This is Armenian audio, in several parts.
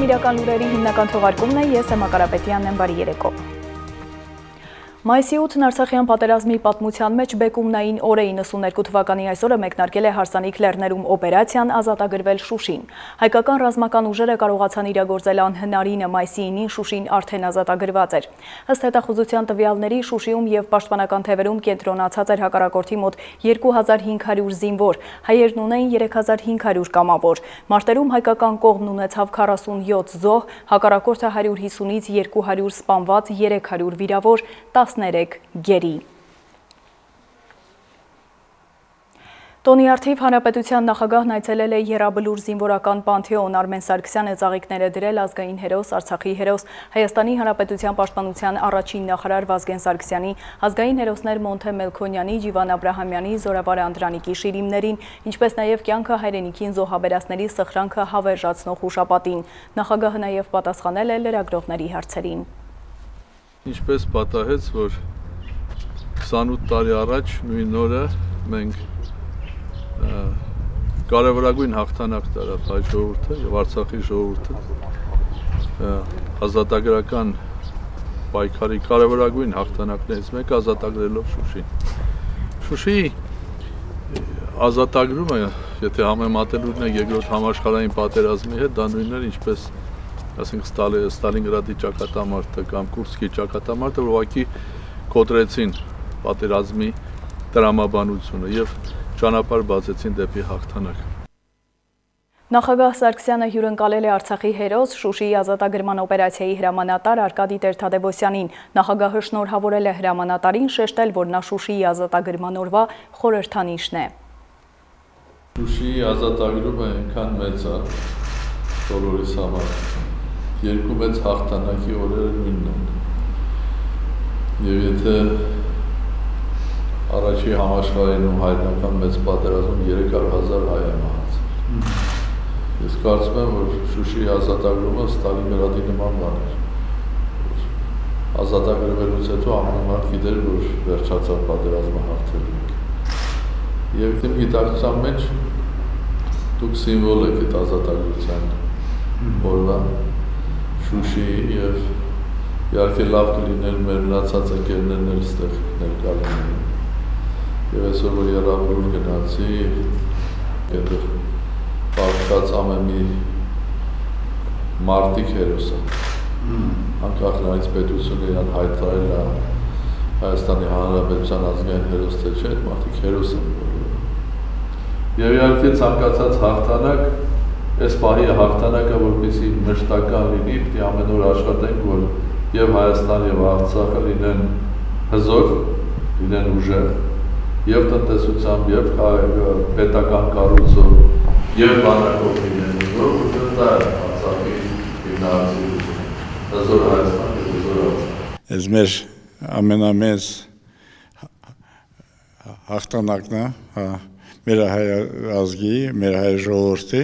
Եթերում իրական լուրերի հիմնական թողարկումն է, ես եմ Ակարապետյանն եմ, բարի երեկո։ Մայիսի 8-ն Արցախյան պատերազմի պատմության մեջ բեկումնային օր է 92 թվականի այսօրը մեկնարկել է հարսանիք լեռներում օպերացիան ազատագրվել Շուշին։ Հայկական ռազմական ուժերը կարողացան իրագործել անհնարինը, մայիսի 9-ին Շուշին արդեն ազատագրված էր։ Ըստ հետախուզության տվյալների Շուշիում եւ պաշտպանական թևերում կենտրոնացած էր հակառակորդի մոտ 2500 զինվոր, հայերն ունեին 3500 կամավոր։ Մարտերում հայկական կողմն ունեցավ 47 զոհ, հակառակորդը 150-ից 200 սպանված, 300 վիրավոր, 13 գերի։ Տոնի արդիվ Հանրապետության նախագահն այցելել է Եռաբլուր զինվորական պանթեոն, Արմեն Սարգսյանը ծաղիկներ է դրել ազգային հերոս, Արցախի հերոս, Հայաստանի Հանրապետության պաշտպանության առաջին նախարար Վազգեն Սարգսյանի, ազգային հերոսներ Մոնթե Մելքոնյանի, Ջիվան Աբրահամյանի, Զորավար Անդրանիկի շիրիմներին, ինչպես նաև կյանքը հայրենիքին զոհաբերածների սխրանքը հավերժացնող հուշապատին։ Նախագահը նաև պատասխանել է լրագրողների հարցերին։ Ինչպես պատահեց, որ 28 տարի առաջ նույն օրը մենք կարևորագույն հաղթանակ տարավ հայ ժողովուրդը եւ Արցախի ժողովուրդը ազատագրական պայքարի կարևորագույն հաղթանակներից մեկը ազատագրելով Շուշին։ Շուշիի ազատագրումը, եթե համեմատելու ենք երկրորդ համաշխարհային պատերազմի հետ, դա նույնն էր ինչպես ասենք Ստալինգրադի ճակատամարտը կամ Կուրսկի ճակատամարտը, որ ուղղակի կոտրեցին պատերազմի տրամաբանությունը եւ ճանապարհ բացեցին դեպի հաղթանակ։ Նախագահ Սարգսյանը հյուրընկալել է Արցախի հերոս Շուշիի ազատագրման օպերացիայի հրամանատար Արկադի Տեր-Թադևոսյանին։ Նախագահը շնորհավորել է հրամանատարին, շեշտել, որ նա Շուշիի ազատագրման օրվա խորհրդանիշն է։ Շուշիի ազատագրումը այնքան մեծ է բոլորիս համար։ Երկու մեծ հաղթանակի օրերը նույնն են։ Եվ եթե առաջի համաշխարհային հայրենական մեծ պատերազմում 300,000 հայ է մահացել։ Ես կարծում եմ, որ Շուշիի ազատագրումը Ստալինգրադի նման բան էր։ Ազատագրվելուց հետո ամեն մարդ գիտեր, որ վերջացավ պատերազմը հաղթելու ենք։ Եվ իմ գիտակցության մեջ դուք սիմվոլ եք այդ ազատագրության օրվա Շուշիի եւ իհարկե լավ կլիներ մեր մնացած ընկերներն էլ ստեղ ներկա լինեին։ Եվ այսօր որ Եռաբլուր գնացի, այդտեղ պատկած ամեն մի մարտիկ հերոս է։ Անկախ նրանից պետությունը իրան հայտարարել է Հայաստանի Հանրապետության ազգային հերոս թե չէ, այդ մարդիկ հերոս են բոլորը։ Եվ իհարկե ցանկացած հաղթանակ, այս պահի հաղթանակը որպեսզի մշտական լինի, պետք է ամեն օր աշխատենք, որ եւ Հայաստան եւ Արցախը լինեն հզոր, լինեն ուժեղ, եւ տնտեսությամբ, եւ պետական կառույցով, եւ բանակով լինեն հզոր, որտեղ դա է Արցախի հիմնարարությունը, հզոր Հայաստան եւ հզոր Արցախ։ Այս մեր ամենամեծ հաղթանակն է մեր հայ ազգի, մեր հայ ժողովրդի,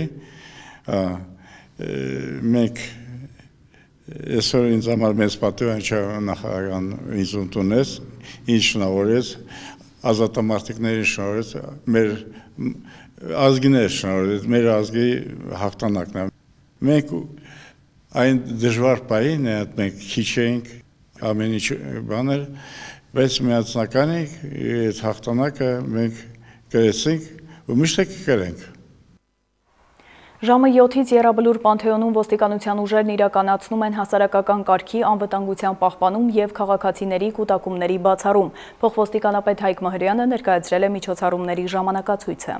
մենք այսօր ինձ համար մեծ պատիվ է նախագահան ինձ ընդունեց, ինձ շնորհեց, ազատամարտիկներին շնորհեց, մեր ազգիներ շնորհեց, մեր ազգի հաղթանակն է։ Մենք այն դժվար պահին մենք քիչ էինք, ամեն ինչ բան էր, բայց միացնական ենք, այդ հաղթանակը մենք կրեցինք ու միշտ կկրենք։ Ժամը 7-ից Եռաբլուր պանթեոնում ոստիկանության ուժերն իրականացնում են հասարակական կարգի անվտանգության պահպանում եւ քաղաքացիների կուտակումների բացառում։ Փոխոստիկանապետ Հայկ Մհրյանը ներկայացրել է միջոցառումների ժամանակացույցը։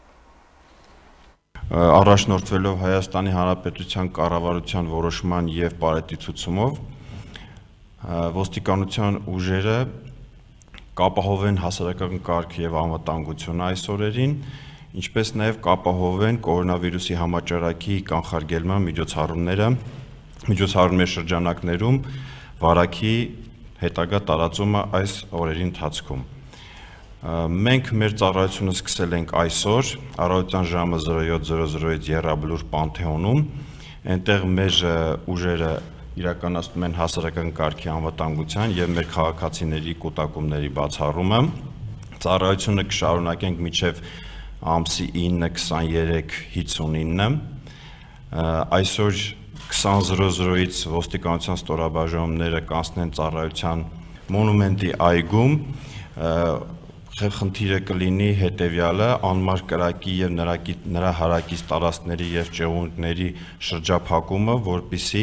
Առաջնորդվելով Հայաստանի Հանրապետության կառավարության որոշման եւ պարետիցուցումով ոստիկանության ուժերը կապահովեն հասարակական կարգ եւ անվտանգություն այս օրերին, ինչպես նաև կապահովեն կորոնավիրուսի համաճարակի կանխարգելման միջոցառումների շրջանակներում վարակի հետագա տարածումը այս օրերի ընթացքում։ Մենք մեր ծառայությունը սկսել ենք այսօր, առավոտյան ժամը 07:00-ից Եռաբլուր պանթեոնում, այնտեղ մեր ուժերը իրականացնում են հասարակական կարգի անվտանգության եւ մեր քաղաքացիների կուտակումների բացառումը։ Ծառայությունը կշարունակենք մինչեւ ամսի 9-23-59, այսօր 20:00-ից ոստիկանության ստորաբաժանումները կանցնեն ծառայության մոնումենտի այգում, խնդիրը կլինի հետևյալը, անմար կրակի եւ նրա հարակից տարածքների եւ ճեղունների շրջափակումը, որպիսի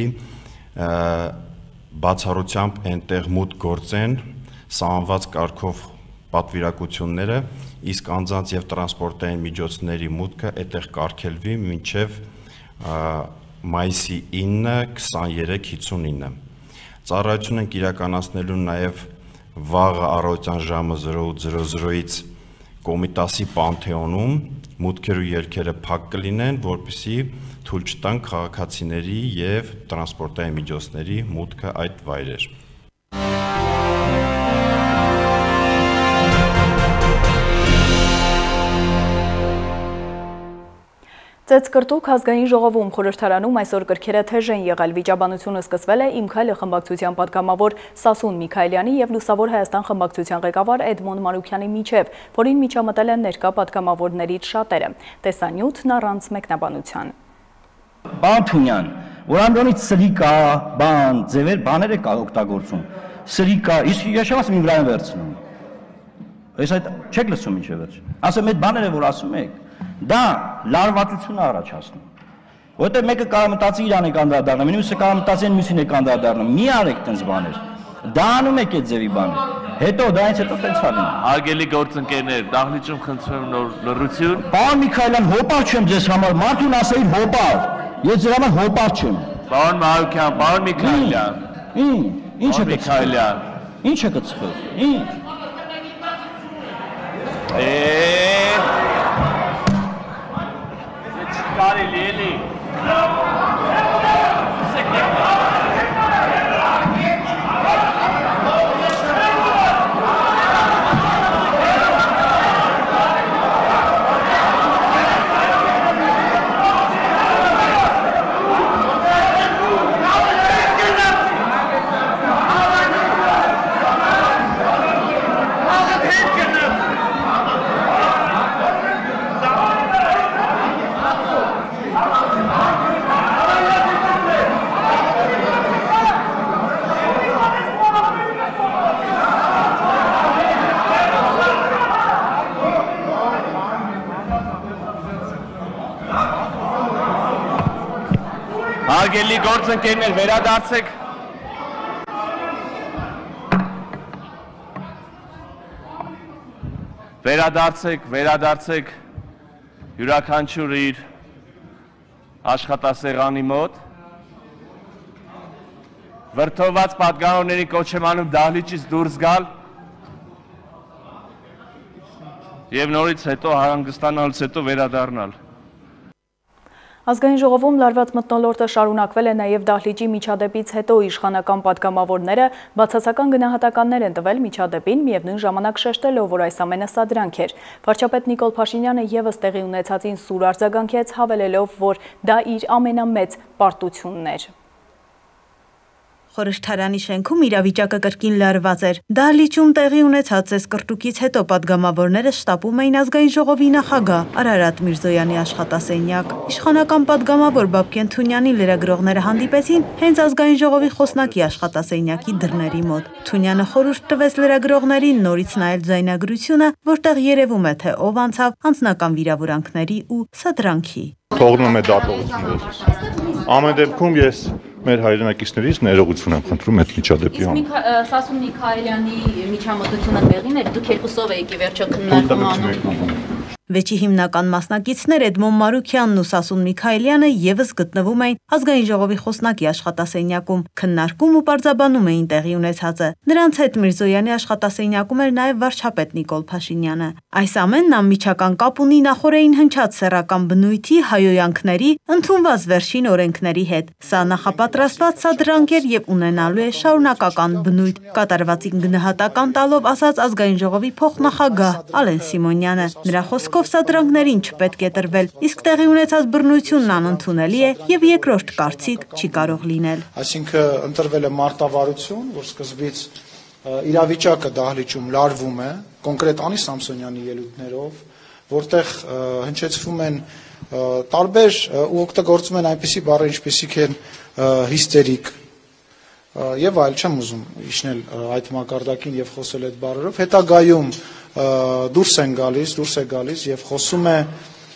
բացառությամբ այնտեղ մուտք գործեն սահմանված կարգով պատվիրակությունները, իսկ անձանց եւ տրանսպորտային միջոցների մուտքը այդտեղ կարգելվի մինչեւ մայիսի 9-23:59։ Ծառայություն ենք իրականացնելու նաեւ վաղը առավոտյան ժամը 08:00-ից Կոմիտասի Պանթեոնում մուտքեր ու ելքերը փակ կլինեն, որպեսզի թույլ չտան քաղաքացիների եւ տրանսպորտային միջոցների մուտքը այդ վայրեր։ Ծեծկրտուկ ազգային ժողովում խորհրդարանում այսօր կրքերը թեժ են եղել, վիճաբանությունը սկսվել է Իմ քայլը խմբակցության պատգամավոր Սասուն Միքայելյանի եւ Լուսավոր Հայաստան խմբակցության ղեկավար Էդմոն Մանուկյանի միջև, որին միջամտել են ներկա պատգամավորներից շատերը։ Տեսանյութն առանց մեկնաբանության։ Պարոն Թունյան, որ ամենից սրի կա, ձևեր, բաներ է կա օգտագործում։ Սրի կա, իսկ ես ասում եմ վրա եմ վերցնում։ Այս այդ չեք լսում ինչի վերջ։ Ասեմ այդ բաները որ ասում եք, դա լարվածություն առաջացնում։ Որտեղ մեկը կարող մտածի իրան է կանդրադառնում, մյուսը կարող մտածի մյուսին է կանդրադառնում։ Մի արեք տենց բաներ։ Դա անում եք այդ ձևի բաներ։ Հետո դրանից հետո տենց անում։ Հարգելի գործընկերներ, դահլիճում խնդրում նոր լրություն։ Պարոն Միքայելյան, հոպար չեմ ձեզ համար, մարդուն ասեի հոպար։ Ես ձեր համար հոպար չեմ։ Պարոն Մանուկյան, պարոն Միքայելյան։ Ինչ է Միքայելյան։ Ինչ է կծխել։ Ինչ։ Կարելի էլի։ Հարգելի գործընկերներ, վերադարձեք։ Վերադարձեք յուրաքանչյուրը իր աշխատասեղանի մոտ։ Վրդովված պատգամավորների կոչ եմ անում դահլիճից դուրս գալ եւ նորից հետո հանգստանալուց հետո վերադառնալ։ Ազգային ժողովում լարված մթնոլորտը շարունակվել է նաև դահլիճի միջադեպից հետո իշխանական պատգամավորները բացասական գնահատականներ են տվել միջադեպին, միևնույն ժամանակ շեշտելով, որ այս ամենը սադրանք էր։ Վարչապետ Նիկոլ Փաշինյանը ևս տեղի ունեցածին սուր արձագանքեց, հավելելով, որ դա իր ամենամեծ պարտությունն էր։ Խորհրդարանի շենքում իրավիճակը կրկին լարված էր։ Դահլիճում տեղի ունեցած ծեծկրտուկից հետո պատգամավորները շտապում էին ազգային ժողովի նախագահ Արարատ Միրզոյանի աշխատասենյակ։ Իշխանական պատգամավոր Բաբկեն Թունյանի լրագրողները հանդիպեցին հենց ազգային ժողովի խոսնակի աշխատասենյակի դռների մոտ։ Թունյանը խորհուրդ տվեց լրագրողներին նորից նայել ձայնագրությունը, որտեղ երևում է, թե ով անցավ անձնական վիրավորանքների ու սադրանքի։ Թողնում է դատողությունից։ Ամեն դեպքում ես մեր հայրենակիցներից ներողություն եմ խնդրում այդ միջադեպի համար։ Սասուն Միքայելյանի միջամտությունը տեղին էր, դուք երկուսով եք ի վերջո քննարկում անում։ Վեճի հիմնական մասնակիցներ Էդմոն Մանուկյանն ու Սասուն Միքայելյանը ևս գտնվում էին ազգային ժողովի խոսնակի աշխատասենյակում, քննարկում ու պարզաբանում էին տեղի ունեցածը։ Նրանց հետ Միրզոյանի աշխատասենյակում էր նաև վարչապետ Նիկոլ Փաշինյանը։ Այս ամենն անմիջական կապ ունի նախորդին հնչած սեռական բնույթի հայոյանքների ընդունված վերջին օրենքների հետ։ Սա նախապատրաստված սադրանք էր եւ ունենալու է շարունակական բնույթ, կատարվածին գնահատական տալով ասաց ազգային ժողովի փոխնախագահ Ալեն Սիմոնյանը։ Նրա խոսքով սադրանքներին չպետք է տրվել, իսկ տեղի ունեցած բռնությունն անընդունելի է եւ երկրորդ կարծիք չի կարող լինել։ Այսինքն ընտրվել է մարտավարություն, որ սկզբից իրավիճակը դահլիճում լարվում է, կոնկրետ Անի Սամսոնյանի ելույթներով, որտեղ հնչեցվում են տարբեր ու օգտագործում են այնպիսի բառեր, ինչպիսիք են հիստերիկ եւ այլ, չեմ ուզում իջնել այդ մակարդակին եւ խոսել այդ բառերով, հետագայում դուրս է գալիս եւ խոսում է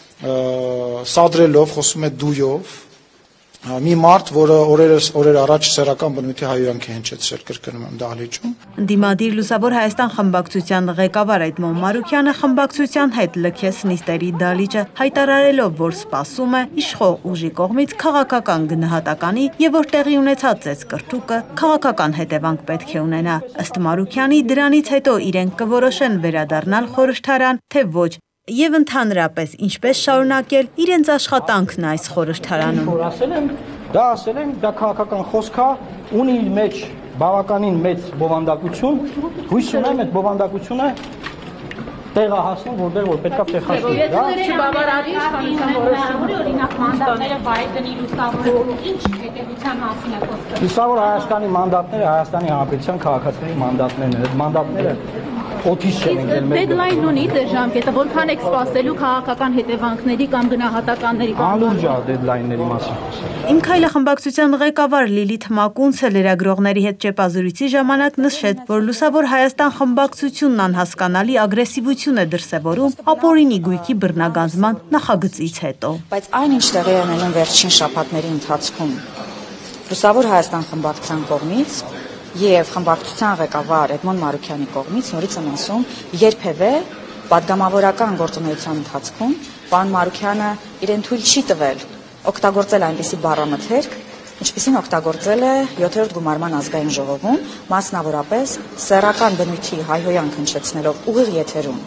սադրելով, խոսում է դույով մի մարդ, որը օրեր առաջ սեռական բնույթի հայհոյանք է հնչեցրել, կրկնում եմ, դահլիճում։ Դիմադիր Լուսավոր Հայաստան խմբակցության ղեկավար Էդմոն Մարուքյանը խմբակցության հետ լքեց նիստերի դահլիճը, հայտարարելով, որ սպասում է իշխող ուժի կողմից քաղաքական գնահատականի եւ որ տեղի ունեցած ծեծկռթուկը քաղաքական հետևանք պետք է ունենա։ Ըստ Մարուքյանի, դրանից հետո իրենք կորոշեն վերադառնալ խորհրդարան, թե ոչ, եւ ընդհանրապես ինչպես շարունակել իրենց աշխատանքն այս խորհրդարանում։ Ասել են, դա քաղաքական խոսք է, ունի իր մեջ բավականին մեծ բովանդակություն, հույս ունեմ այդ բովանդակությունը տեղը հասնում, որտեղ որ պետքա տեղ հասնի, դա չբավարարի իշխանության որոշումը, օրինակ մանդատները Բայդենի Լուսավորը ինչ հետևության մասին է խոսքը։ Լուսավոր Հայաստանի մանդատները Հայաստանի Հանրապետության քաղաքացիների մանդատներն են, այդ մանդատները օթից չեն եկել մեր։ Դեդլայն ունի դե ժամկետը, որքան եք սպասելու քաղաքական հետևանքների կամ գնահատականների կամ անլուրջ է դեդլայնների մասին խոսել։ Իմ քայլը խմբակցության ղեկավար Լիլիթ Մակունցը լրագրողների հետ ճեպազրույցի ժամանակ նշեց, որ Լուսավոր Հայաստան խմբակցությունն անհասկանալի ագրեսիվություն է դրսևորում ապօրինի գույքի բռնագանձման նախագծից հետո։ Բայց այն ինչ տեղի է ունենում վերջին շաբաթների ընթացքում Լուսավոր Հայաստան խմբակցության կողմից եւ խմբակցության ղեկավար Էդմոն Մարուքյանի կողմից նորից եմ ասում, երբևէ պատգամավորական գործունեության ընթացքում պարոն Մարուքյանը իրեն թույլ չի տվել օգտագործել այնպիսի բառամթերք, ինչպիսին օգտագործել է 7-րդ գումարման ազգային ժողովում, մասնավորապես սեռական բնույթի հայհոյանք հնչեցնելով ուղիղ եթերում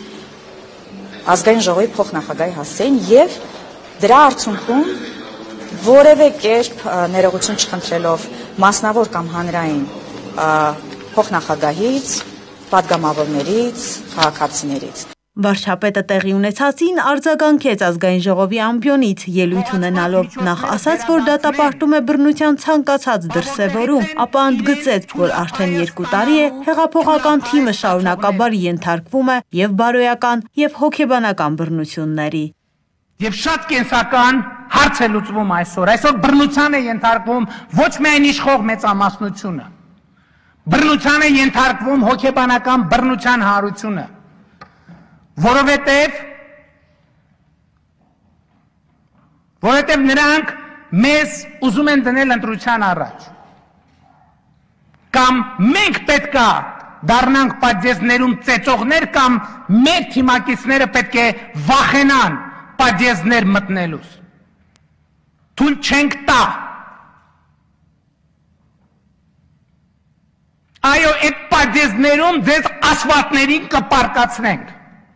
ազգային ժողովի փոխնախագահի հասցեին եւ դրա արդյունքում որևէ կերպ ներողություն չխնդրելով մասնավոր կամ հանրային փոխնախագահից, պատգամավորներից, քաղաքացիներից։ Վարչապետը տեղի ունեցածին արձագանքեց ազգային ժողովի ամբիոնից, ելույթ ունենալով նախ ասաց, որ դատապարտում է բռնության ցանկացած դրսևորում, ապա ընդգծեց, որ արդեն 2 տարի է հեղափոխական թիմը շարունակաբար ենթարկվում է եւ բարոյական եւ հոգեբանական բռնությունների։ Եվ շատ կենսական հարց է լուծվում այսօր բռնության է ենթարկվում ոչ միայն իշխող մեծամասնությունը, բռնության է ենթարկվում հոգեբանական բռնության հարությունը, որովհետև նրանք մեզ ուզում են դնել ընտրության առաջ, կամ մենք պետքա դառնանք պատժեզներում ծեծողներ, կամ մեր թիմակիցները պետք է վախենան պատժեզներ մտնելուց, թույլ չենք տա։ Այո, այդ պատժեզներում ձեզ ասֆալտներին կպարկացնենք։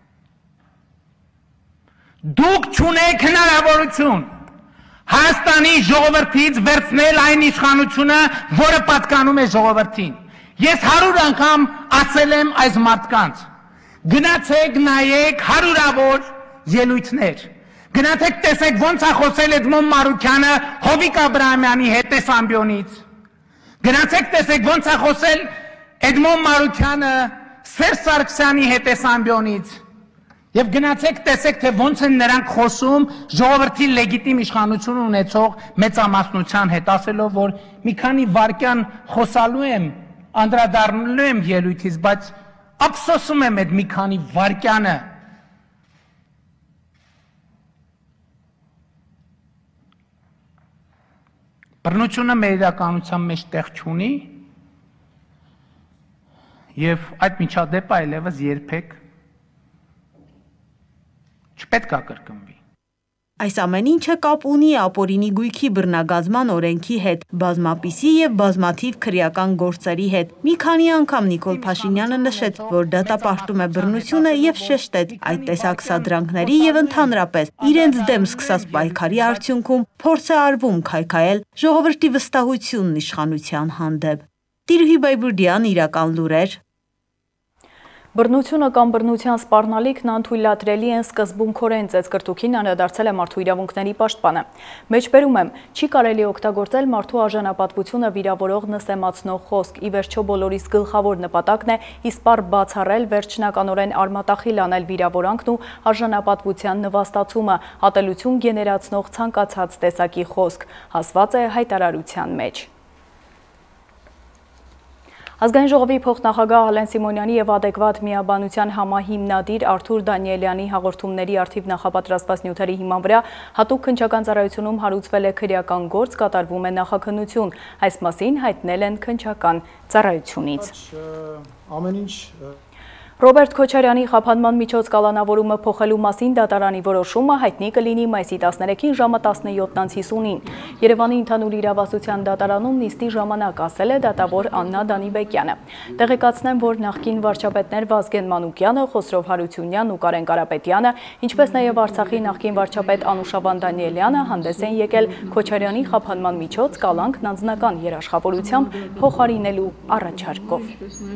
Դուք չունեք հնարավորություն Հայաստանի ժողովրդից վերցնել այն իշխանությունը, որը պատկանում է ժողովրդին։ Ես 100 անգամ ասել եմ այս մարդկանց, գնացեք նայեք հարյուրավոր ելույթներ, գնացեք տեսեք ոնց է խոսել Էդմոն Մարուքյանը Հովիկ Աբրահամյանի հետ ամբիոնից, գնացեք տեսեք ոնց է խոսել Էդմոն Մարուքյանը Սերժ Սարգսյանի հետ ամբիոնից, եւ գնացեք տեսեք, թե ոնց են նրանք խոսում ժողովրդի լեգիտիմ իշխանություն ունեցող մեծամասնության հետ, ասելով, որ մի քանի վայրկյան խոսալու եմ, անդրադառնալու եմ ելույթից, բայց ափսոսում եմ այդ մի քանի վայրկյանը։ Բռնությունը մեր իրականության մեջ տեղ չունի եւ այդ միջադեպը այլևս երբեք չպետք է կրկնվի։ Այս ամեն ինչը կապ ունի ապօրինի գույքի բռնագազման օրենքի հետ, բազմապիսի եւ բազմաթիվ քրեական գործերի հետ։ Մի քանի անգամ Նիկոլ Փաշինյանը նշեց, որ դատապարտում է բռնությունը եւ շեշտեց այդ տեսակ սադրանքների եւ ընդհանրապես իրենց դեմ սկսած պայքարի արդյունքում փորձ է արվում քայքայել ժողովրդի վստահությունն իշխանության հանդեպ։ Տիրուհի Բայբուրդյան, Իրական լուրեր։ Բռնությունը կամ բռնության սպառնալիքն անթույլատրելի են սկզբունքորեն ծեծկրտուքին անդրադարձել է մարդու իրավունքների պաշտպանը։ Մեջբերում եմ, չի կարելի օգտագործել մարդու արժանապատվությունը վիրավորող նսեմացնող խոսք, ի վերջո բոլորիս գլխավոր նպատակն է իսպառ բացառել, վերջնականորեն արմատախիլ անել վիրավորանքն ու արժանապատվության նվաստացումը, ատելություն գեներացնող ցանկացած տեսակի խոսք, ասված է հայտարարության մեջ։ Ազգային ժողովի փոխնախագահ Ալեն Սիմոնյանի և adekvat միաբանության համահիմնադիր Արթուր Դանիելյանի հաղորդումների արդիվ նախապատրաստված նյութերի հիման վրա հատուկ քննչական ծառայությունում հարուցվել է քրեական գործ, կատարվում է նախաքննություն։ Այս մասին հայտնել են քննչական ծառայությունից։ Ամեն ինչ Ռոբերտ Քոչարյանի խափանման միջոց կալանավորումը փոխելու մասին դատարանի որոշումը հայտնի կլինի մայիսի 13-ին ժամը 17:50-ին։ Երևանի ընդհանուր իրավասության դատարանում նիստի ժամանակ ասել է դատավոր Աննա Դանիբեկյանը։ Տեղեկացնեմ, որ նախկին վարչապետներ Վազգեն Մանուկյանը, Խոսրով Հարությունյանն ու Կարեն Կարապետյանը, ինչպես նաև Արցախի նախկին վարչապետ Անուշավան Դանիելյանը հանդես են եկել Քոչարյանի խափանման միջոց կալանքն անձնական երաշխավորությամբ փոխարինելու առաջարկով։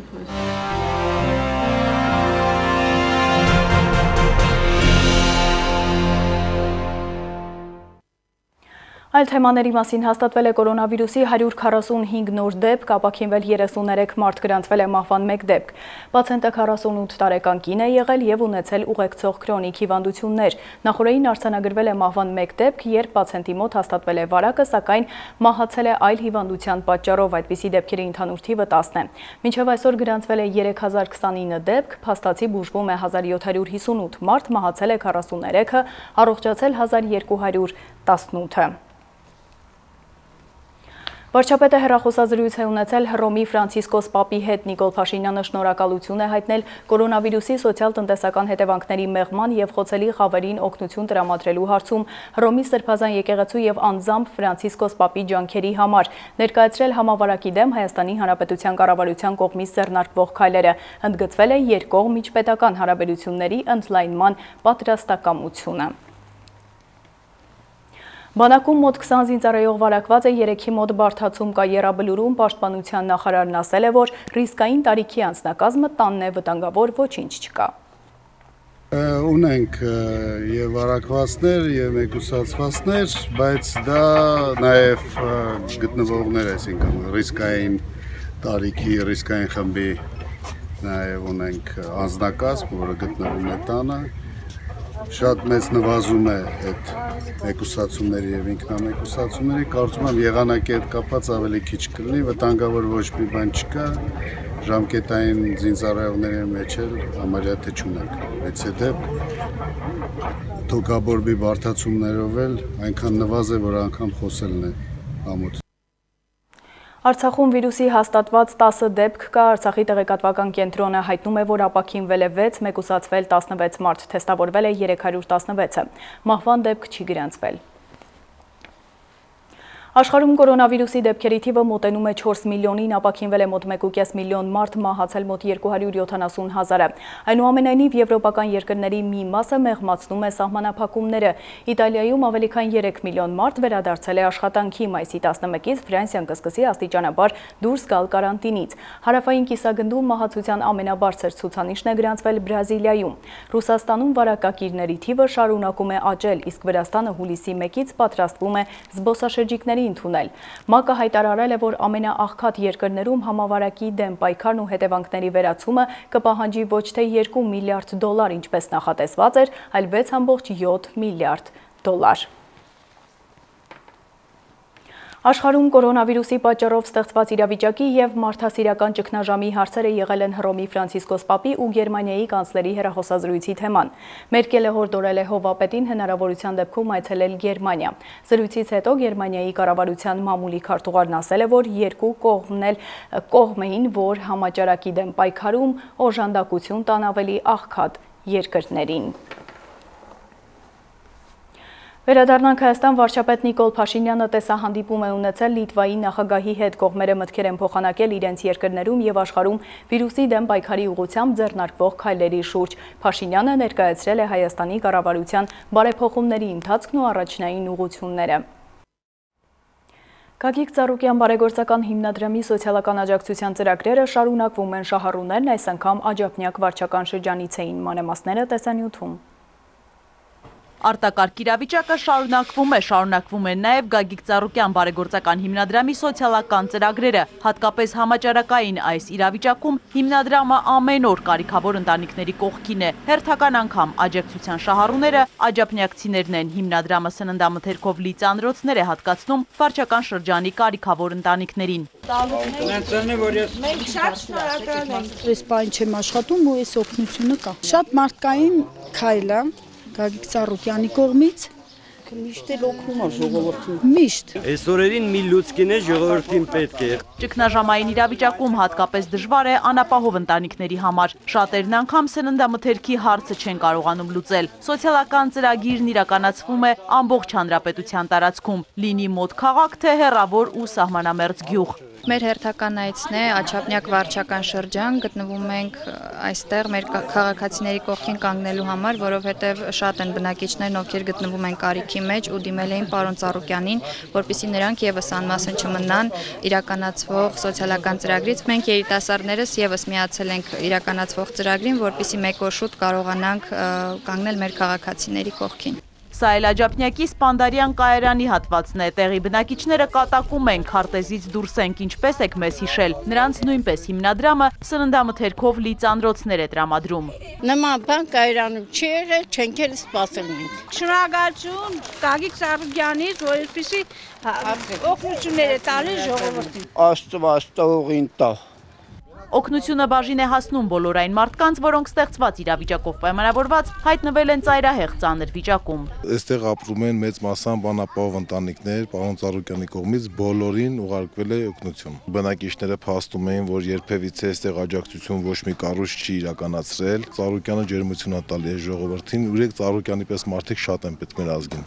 Այլ թեմաների մասին հաստատվել է կորոնավիրուսի 145 նոր դեպք, ապաքինվել 33 մարդ, գրանցվել է մահվան 1 դեպք։ Պացիենտը 48 տարեկան կին է եղել և ունեցել ուղեկցող քրոնիկ հիվանդություններ։ Նախորդին արձանագրվել է մահվան 1 դեպք, երբ պացիենտի մոտ հաստատվել է վարակը, սակայն մահացել է այլ հիվանդության պատճառով, այդպիսի դեպքերի ընդհանուր թիվը 10 է։ Մինչև այսօր գրանցվել է 3029 դեպք, փաստացի բուժվում է 1758 մարդ, մահացել է 43-ը, առողջացել 1218-ը։ Վարչապետը հեռախոսազրույց է ունեցել Հռոմի Ֆրանցիսկոս Պապի հետ։ Նիկոլ Փաշինյանը շնորհակալություն է հայտնել կորոնավիրուսի սոցիալ-տնտեսական հետևանքների մեղման և խոցելի խավերին օգնություն տրամադրելու հարցում Հռոմի Սրբազան եկեղեցու և անձամբ Ֆրանցիսկոս Պապի ջանքերի համար, ներկայացրել համավարակի դեմ Հայաստանի Հանրապետության կառավարության կողմից ձեռնարկվող քայլերը, ընդգծվել է երկկողմ միջպետական հարաբերությունների ընդլայնման պատրաստակամությունը։ Բանակում մոտ 20 զինծառայող վարակված է, 3-ի մոտ բարդացում կա Եռաբլուրում, պաշտպանության նախարարն ասել է, որ ռիսկային տարիքի անձնակազմը տանն է, վտանգավոր ոչինչ չկա։ Ունենք և վարակվածներ, և մեկուսացվածներ, բայց դա նաև գտնվողներ, այսինքն ռիսկային տարիքի, ռիսկային խմբի նաև ունենք անձնակազմ, որը գտնվում է տանը։ Շատ մեծ նվազում է այդ մեկուսացումների և ինքնամեկուսացումների, կարծում եմ եղանակի հետ կապված ավելի քիչ կլինի, վտանգավոր ոչ մի բան չկա, ժամկետային զինծառայողների մեջ էլ համարյա թե չունենք։ Բայց է դեպք թոքաբորբի բարդացումներով էլ այնքան նվազ է, որ անգամ խոսելն է ամոթ։ Արցախում վիրուսի հաստատված 10 դեպք կա, Արցախի տեղեկատվական կենտրոնը հայտնում է, որ ապաքինվել է 6, մեկուսացվել 16 մարդ, թեստավորվել է 316-ը, մահվան դեպք չի գրանցվել։ Աշխարհում կորոնավիրուսի դեպքերի թիվը մոտենում է 4 միլիոնին, ապաքինվել է մոտ 1,5 միլիոն մարդ, մահացել մոտ 270,000-ը։ Այնուամենայնիվ եվրոպական երկրների մի մասը մեղմացնում է սահմանափակումները։ Իտալիայում ավելի քան 3 միլիոն մարդ վերադարձել է աշխատանքի, մայիսի 11-ից Ֆրանսիան կսկսի աստիճանաբար դուրս գալ կարանտինից։ Հարավային կիսագնդում մահացության ամենաբարձր ցուցանիշն է գրանցվել Բրազիլիայում։ Ռուսաստանում վարակակիրների թիվը շարունակում է աճել, իսկ Վրաստանը հուլիսի 1-ից պատրաստվում է զբոսաշրջիկների ընդունել։ ՄԱԿ-ը հայտարարել է, որ ամենաաղքատ երկրներում համավարակի դեմ պայքարն ու հետևանքների վերացումը կպահանջի ոչ թե 2 միլիարդ դոլար, ինչպես նախատեսված էր, այլ 6,7 միլիարդ դոլար։ Աշխարհում կորոնավիրուսի պատճառով ստեղծված իրավիճակի և մարդասիրական ճգնաժամի հարցերը եղել են Հռոմի Ֆրանցիսկոս Պապի ու Գերմանիայի կանցլերի հեռախոսազրույցի թեման։ Մերկելը հորդորել է հովվապետին հնարավորության դեպքում այցելել Գերմանիա։ Զրույցից հետո Գերմանիայի կառավարության մամուլի քարտուղարն ասել է, որ երկու կողմն էլ կողմեին, որ համաճարակի դեմ պայքարում օժանդակություն տան ավելի աղքատ երկրներին։ Վերադառնանք Հայաստան, վարչապետ Նիկոլ Փաշինյանը տեսահանդիպում է ունեցել Լիտվայի նախագահի հետ, կողմերը մտքեր են փոխանակել իրենց երկրներում և աշխարհում վիրուսի դեմ պայքարի ուղղությամբ ձեռնարկվող քայլերի շուրջ։ Փաշինյանը ներկայացրել է Հայաստանի կառավարության բարեփոխումների ընթացքն ու առաջնային ուղղությունները։ Գագիկ Ծառուկյան բարեգործական հիմնադրամի սոցիալական աջակցության ծրագրերը շարունակվում են շահառուներն այս անգամ Աջափնյակ վարչական շրջանից էին մանրամասները տեսանյութում։ Արտակարգ իրավիճակը շարունակվում է նաև Գագիկ Ծառուկյան բարեգործական հիմնադրամի սոցիալական ծրագրերը, հատկապես համաճարակային այս իրավիճակում հիմնադրամը ամեն օր կարիքավոր ընտանիքների կողքին է։ Հերթական անգամ աջակցության շահառուները աջափնյակցիներն են, հիմնադրամը սննդամթերքով լի ծանրոցներ է հատկացնում վարչական շրջանի կարիքավոր ընտանիքներին։ Մենք շատ շնորհակալ ենք։ Այս բան չեմ աշխատում ու այս օգնությունը կա։ Շատ մարդկային քայլ է Գագիկ Ծառուկյանի կողմից միշտ էլ օգնում է ժողովրդին։ Միշտ։ Այս օրերին մի լուցկին է ժողովրդին պետք է։ Ճգնաժամային իրավիճակում հատկապես դժվար է անապահով ընտանիքների համար։ Շատերն անգամ սննդամթերքի հարցը չեն կարողանում լուծել։ Սոցիալական ծրագիրն իրականացվում է ամբողջ հանրապետության տարածքում, լինի մոտ քաղաք, թե հեռավոր ու սահմանամերձ գյուղ։ Մեր հերթական այցն է Աջափնյակ վարչական շրջան, գտնվում ենք այստեղ մեր քաղաքացիների կողքին կանգնելու համար, որովհետև շատ են բնակիչներն, ովքեր գտնվում են կարիքի մեջ ու դիմել էին պարոն Ծառուկյանին, որպեսզի նրանք եւս անմասն չմնան իրականացվող սոցիալական ծրագրից։ Մենք երիտասարդներս եւս միացել ենք իրականացվող ծրագրին, որպեսզի մեկ օր շուտ կարողանանք կանգնել մեր քաղաքացիների կողքին։ Սա էլ Աջափնյակի Սպանդարյան կայարանի հատվածն է, տեղի բնակիչները կատակում են, քարտեզից դուրս ենք, ինչպես եք մեզ հիշել, նրանց նույնպես հիմնադրամը սննդամթերքով լի ծանրոցներ է տրամադրում։ Նման բան կայարանում չի եղել, չենք էլ սպասել մենք։ Շնորհակալություն Գագիկ Ծառուկյանից, որ այսպիսի օգնություններ է տալիս ժողովրդին։ Աստվածողին տա։ Օգնությունը բաժին է հասնում բոլոր այն մարդկանց, որոնք ստեղծված իրավիճակով պայմանավորված հայտնվել են ծայրահեղ ծանր վիճակում։ Այստեղ ապրում են մեծ մասամբ անապահով ընտանիքներ, պարոն Ծառուկյանի կողմից բոլորին ուղարկվել է օգնություն։ Բնակիչները փաստում էին, որ երբևիցե այստեղ աջակցություն ոչ մի կառույց չի իրականացրել։ Ծառուկյանը ջերմություն է տալի ժողովրդին, ուրեք Ծառուկյանի պես մարդիկ շատ են պետք մեր ազգին։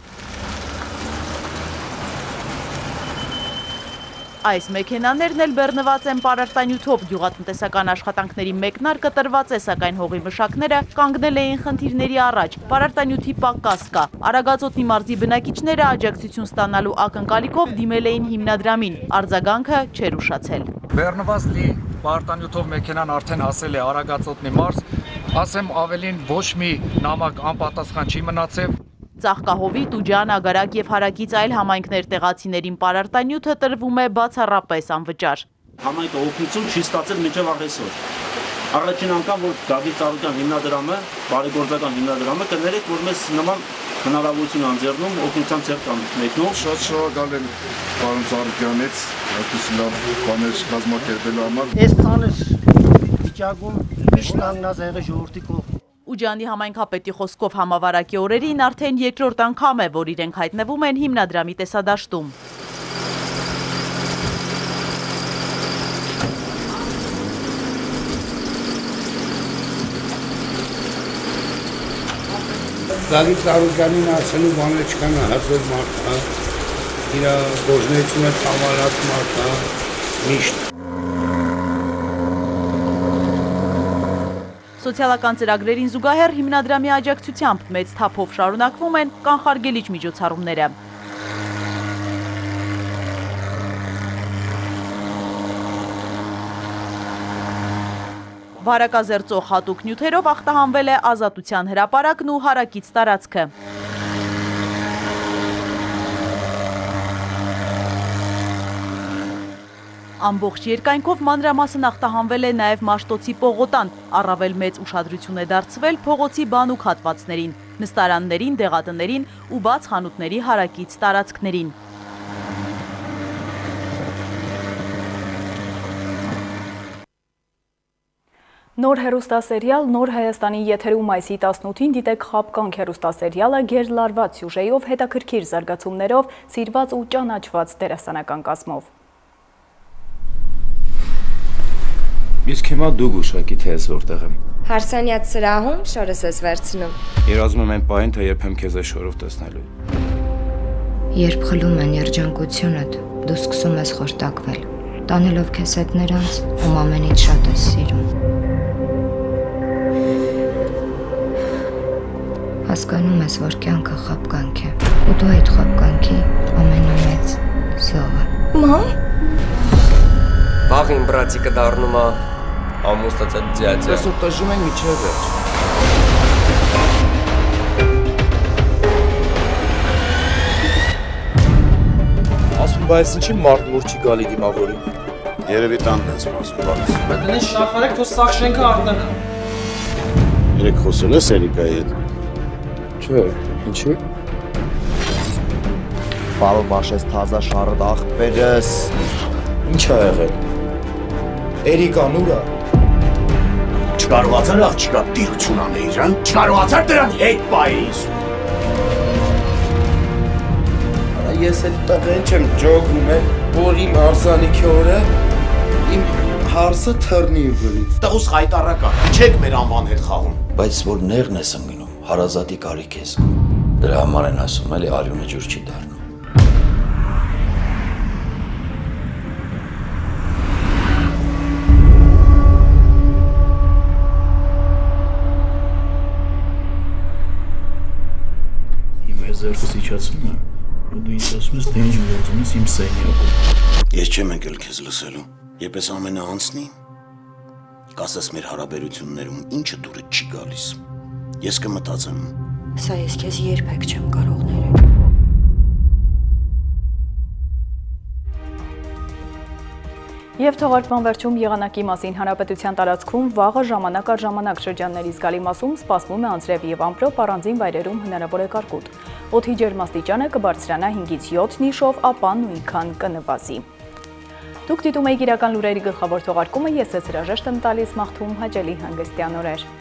Այս մեքենաներն էլ բեռնված են պարարտանյութով, գյուղատնտեսական աշխատանքների մեկնարկը տրված է, սակայն հողի մշակները կանգնել էին խնդիրների առաջ, պարարտանյութի պակաս կա։ Արագածոտնի մարզի բնակիչները աջակցություն ստանալու ակնկալիքով դիմել էին հիմնադրամին, արձագանքը չէր ուշացել։ Բեռնված լի պարարտանյութով մեքենան արդեն հասել է Արագածոտնի մարզ, ասեմ ավելին ոչ մի նամակ անպատասխան չի մնացել։ Ծաղկահովի, Տուջան, Ագարակ եւ Հարակից այլ համայնքներ տեղացիներին պարարտանյութը տրվում է բացառապես անվճար։ Համայնքը օգնություն չի ստացել մինչև այսօր։ Առաջին անգամ, որ Գագիկ Ծառուկյան հիմնադրամը, բարեգործական հիմնադրամը կներեք, որ մեզ նման հնարավորություն անձեռնում օգնության ցերկ մեկնող։ Շատ շնորհակալ եմ պարոն Ծառուկյանից, այսպիսի լավ բաներ կազմակերպելու համար։ Այս ցանց վիճակում միշտ կանգնած եղել ժողովրդի կողքին։ Ուջանի համայնքապետի խոսքով համավարակի օրերին արդեն երկրորդ անգամ է, որ իրենք հայտնվում են հիմնադրամի տեսադաշտում։ Գագիկ Ծառուկյանին ասելու բաներ չկան, հազար մարդ է, իր գործունեությունը ծավալած մարդ է, միշտ։ Սոցիալական ծրագրերին զուգահեռ հիմնադրամի աջակցությամբ մեծ թափով շարունակվում են կանխարգելիչ միջոցառումները։ Վարակազերծող հատուկ նյութերով ախտահանվել է Ազատության հրապարակն ու Հարակից տարածքը։ Ամբողջ երկայնքով մանրամասն ախտահանվել է նաև Մաշտոցի պողոտան, առավել մեծ ուշադրություն է դարձվել փողոցի բանուկ հատվածներին, նստարաններին, դեղատներին ու բաց խանութների հարակից տարածքներին։ Նոր հեռուստասերիալ «Նոր Հայաստանի» եթերում այսի 18-ին դիտեք «Խապկանք» հեռուստասերիալը գերլարված սյուժեով, հետաքրքիր զարգացումներով, սիրված ու ճանաչված դերասանական կազմով։ Իսկ հիմա դու գուշակի թե ես որտեղ եմ։ Հարսանյաց սրահում շորս ես վերցնում։ Երազում եմ այն պահին, թե երբեմ քեզ այս շորով տեսնելու։ Երբ խլում են երջանկությունդ, դու սկսում ես խորտակվել, տանելով քեզ հետ նրանց, ում ամենից շատ ես սիրում։ Հասկանում ես, որ կյանքը խապկանք է, ու դու այդ խապկանքի ամենամեծ զոհը։ Մամ։ Վաղ իմ բրացիկը դառնում է ամուսնացած ձյաձյա։ Այսօր տժում են միջև վերջ։ Ասում բայց ինչի մարդ որ չի գալի դիմավորին։ Երևի տանն են սպասում գալիս։ Մտնի շնախարեք, թող սաղ շենքը արտնանա։ Երեք խոսել ես Էրիկայի հետ։ Չէ, ինչի՞։ Պարոն Մաշես թազա շարդ աղբերս։ Ինչ ա եղել։ Էրիկան ուր է։ Չկարողացար աղջիկա տիրություն անեիր, հա։ Չկարողացար դրան հետ պայիս։ Ես այդ տղեն չեմ ջոգում է, որ իմ հարսանիքի օրը իմ հարսը թռնի վրից։ Տղուս խայտարակա, չեք մեր անվան հետ խաղում։ Բայց որ նեղն ես ընկնում, հարազատի կարիք ես զգում։ Դրա համար են ասում, էլի արյունը ջուր չի դառնում։ Իմ ես ձեռքս իջացնում եմ, ու դու ինձ ասում ես, թե ինչ գործում ես իմ սենյակում։ Ես չեմ եկել քեզ լսելու, երբ ես ամենը անցնի, կասես մեր հարաբերություններում ինչը դուրը չի գալիս, ես կմտածեմ։ Սա ես քեզ երբեք չեմ կարող ներել։ Եվ թողարկման վերջում եղանակի մասին հանրապետության տարածքում վաղը ժամանակ առ ժամանակ շրջանների զգալի մասում սպասվում է անձրև և ամպրոպ, առանձին վայրերում հնարավոր է կարկուտ։ Օդի ջերմաստիճանը կբարձրանա 5-ից 7 նիշով, ապա նույնքան կնվազի։ Դուք դիտում եք իրական լուրերի գլխավոր թողարկումը, ես ձեզ հրաժեշտ եմ տալիս, մաղթում հաճելի հանգստյան օրեր։